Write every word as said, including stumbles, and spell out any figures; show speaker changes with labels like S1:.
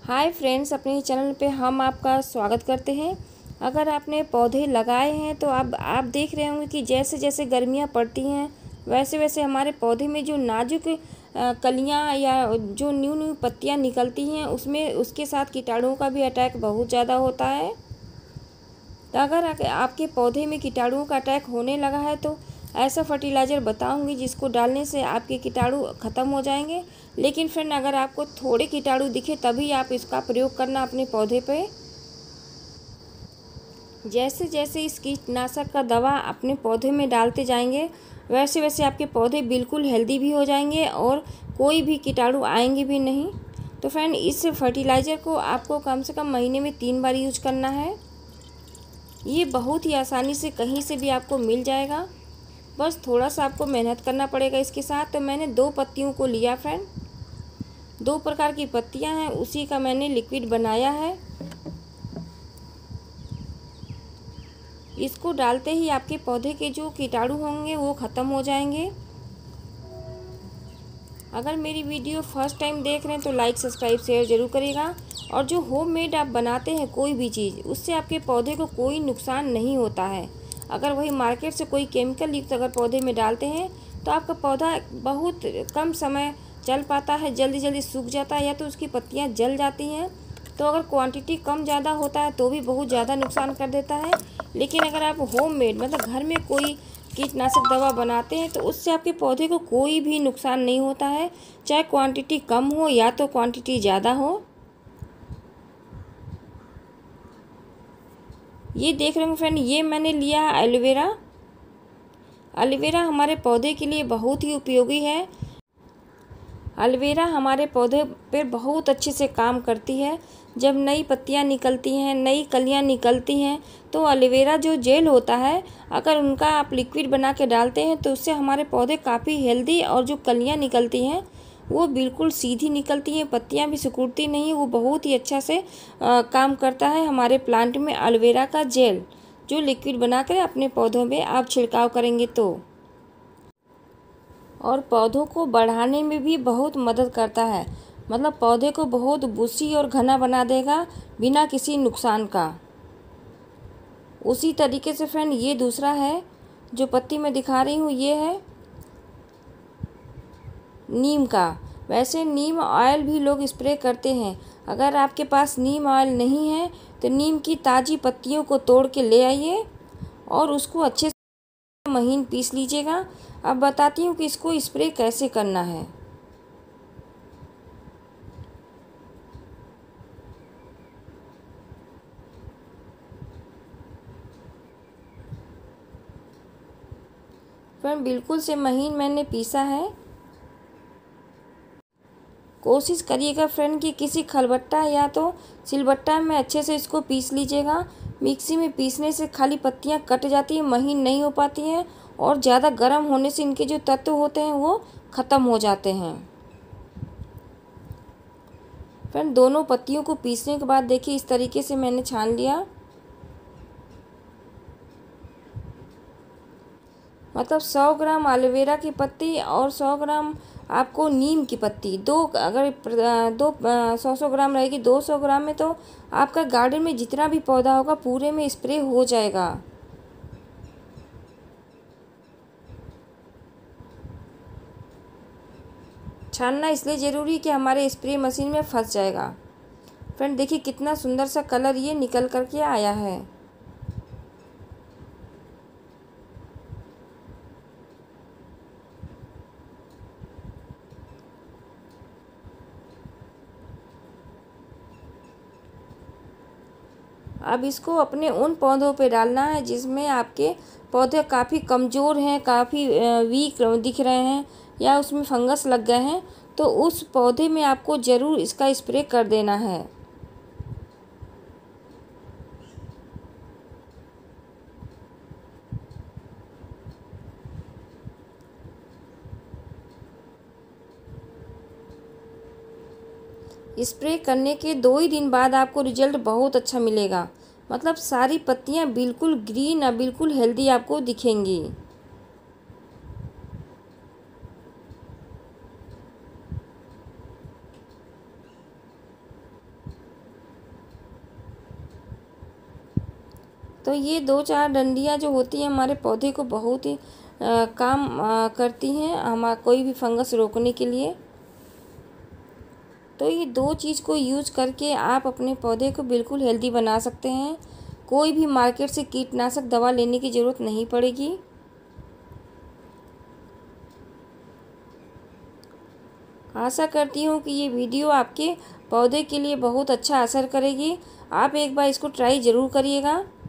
S1: Hi friends, अपने ही channel पे हम आपका स्वागत करते हैं। अगर आपने पौधे लगाए हैं तो अब आप देख रहे होंगे कि जैसे जैसे गर्मियाँ पड़ती हैं वैसे वैसे हमारे पौधे में जो नाजुक कलियाँ या जो न्यू न्यू पत्तियाँ निकलती हैं उसमें उसके साथ कीटाणुओं का भी अटैक बहुत ज़्यादा होता है। तो अगर आपके पौधे में कीटाणुओं का अटैक होने लगा है तो ऐसा फर्टिलाइज़र बताऊंगी जिसको डालने से आपके कीटाणु ख़त्म हो जाएंगे। लेकिन फ्रेंड, अगर आपको थोड़े कीटाणु दिखे तभी आप इसका प्रयोग करना अपने पौधे पे। जैसे जैसे इस कीटनाशक का दवा अपने पौधे में डालते जाएंगे वैसे वैसे आपके पौधे बिल्कुल हेल्दी भी हो जाएंगे और कोई भी कीटाणु आएंगे भी नहीं। तो फ्रेंड, इस फर्टिलाइज़र को आपको कम से कम महीने में तीन बार यूज करना है। ये बहुत ही आसानी से कहीं से भी आपको मिल जाएगा, बस थोड़ा सा आपको मेहनत करना पड़ेगा इसके साथ। तो मैंने दो पत्तियों को लिया फ्रेंड, दो प्रकार की पत्तियां हैं, उसी का मैंने लिक्विड बनाया है। इसको डालते ही आपके पौधे के जो कीटाणु होंगे वो ख़त्म हो जाएंगे। अगर मेरी वीडियो फर्स्ट टाइम देख रहे हैं तो लाइक सब्सक्राइब शेयर ज़रूर करिएगा। और जो होममेड आप बनाते हैं कोई भी चीज़, उससे आपके पौधे को कोई नुकसान नहीं होता है। अगर वही मार्केट से कोई केमिकल युक्त अगर पौधे में डालते हैं तो आपका पौधा बहुत कम समय चल पाता है, जल्दी जल्दी सूख जाता है या तो उसकी पत्तियां जल जाती हैं। तो अगर क्वांटिटी कम ज़्यादा होता है तो भी बहुत ज़्यादा नुकसान कर देता है। लेकिन अगर आप होममेड मतलब घर में कोई कीटनाशक दवा बनाते हैं तो उससे आपके पौधे को कोई भी नुकसान नहीं होता है, चाहे क्वांटिटी कम हो या तो क्वांटिटी ज़्यादा हो। ये देख रहे हो फ्रेंड, ये मैंने लिया एलोवेरा। एलोवेरा हमारे पौधे के लिए बहुत ही उपयोगी है। एलोवेरा हमारे पौधे पर बहुत अच्छे से काम करती है। जब नई पत्तियां निकलती हैं, नई कलियां निकलती हैं तो एलोवेरा जो जेल होता है, अगर उनका आप लिक्विड बना के डालते हैं तो उससे हमारे पौधे काफ़ी हेल्दी और जो कलियां निकलती हैं वो बिल्कुल सीधी निकलती हैं, पत्तियां भी सिकुड़ती नहीं। वो बहुत ही अच्छा से आ, काम करता है हमारे प्लांट में। एलोवेरा का जेल जो लिक्विड बनाकर अपने पौधों में आप छिड़काव करेंगे तो, और पौधों को बढ़ाने में भी बहुत मदद करता है। मतलब पौधे को बहुत बुशी और घना बना देगा बिना किसी नुकसान का। उसी तरीके से फ्रेंड, ये दूसरा है जो पत्ती में दिखा रही हूँ, ये है नीम का। वैसे नीम ऑयल भी लोग स्प्रे करते हैं। अगर आपके पास नीम ऑयल नहीं है तो नीम की ताज़ी पत्तियों को तोड़ के ले आइए और उसको अच्छे से महीन पीस लीजिएगा। अब बताती हूँ कि इसको स्प्रे कैसे करना है। फ्रेंड, बिल्कुल से महीन मैंने पीसा है। कोशिश करिएगा फ्रेंड कि किसी खलबट्टा या तो सिलबट्टा में अच्छे से इसको पीस लीजिएगा। मिक्सी में पीसने से खाली पत्तियां कट जाती हैं, महीन नहीं हो पाती हैं और ज़्यादा गर्म होने से इनके जो तत्व होते हैं वो ख़त्म हो जाते हैं। फ्रेंड, दोनों पत्तियों को पीसने के बाद देखिए इस तरीके से मैंने छान लिया। मतलब सौ ग्राम एलोवेरा की पत्ती और सौ ग्राम आपको नीम की पत्ती, दो अगर दो सौ सौ ग्राम रहेगी, दो सौ ग्राम में तो आपका गार्डन में जितना भी पौधा होगा पूरे में स्प्रे हो जाएगा। छानना इसलिए ज़रूरी कि हमारे स्प्रे मशीन में फंस जाएगा। फ्रेंड देखिए कितना सुंदर सा कलर ये निकल करके आया है। अब इसको अपने उन पौधों पे डालना है जिसमें आपके पौधे काफ़ी कमज़ोर हैं, काफ़ी वीक दिख रहे हैं या उसमें फंगस लग गए हैं, तो उस पौधे में आपको ज़रूर इसका स्प्रे कर देना है। स्प्रे करने के दो ही दिन बाद आपको रिजल्ट बहुत अच्छा मिलेगा। मतलब सारी पत्तियां बिल्कुल ग्रीन और बिल्कुल हेल्दी आपको दिखेंगी। तो ये दो चार डंडियाँ जो होती हैं हमारे पौधे को बहुत ही आ, काम आ, करती हैं हमारा कोई भी फंगस रोकने के लिए। तो ये दो चीज़ को यूज करके आप अपने पौधे को बिल्कुल हेल्दी बना सकते हैं। कोई भी मार्केट से कीटनाशक दवा लेने की ज़रूरत नहीं पड़ेगी। आशा करती हूँ कि ये वीडियो आपके पौधे के लिए बहुत अच्छा असर करेगी। आप एक बार इसको ट्राई ज़रूर करिएगा।